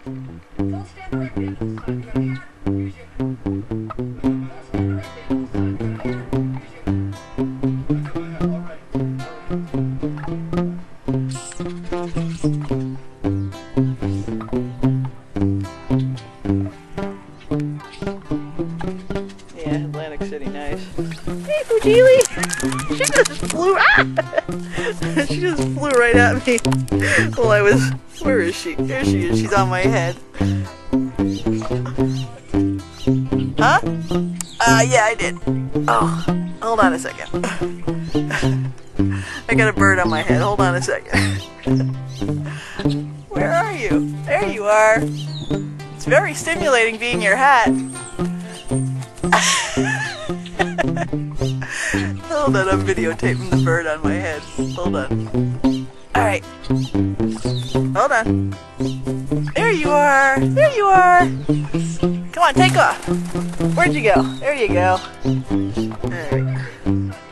Yeah, Atlantic City, nice. Hey, Fujili! She just flew. She just flew right at me while I was. Where is she? There she is. She's on my head. Huh? Yeah, I did. Oh, hold on a second. I got a bird on my head. Hold on a second. Where are you? There you are. It's very stimulating being your hat. Hold on, I'm videotaping the bird on my head. Hold on. Alright. Hold on. There you are. There you are. Come on, take off. Where'd you go? There you go. Alright.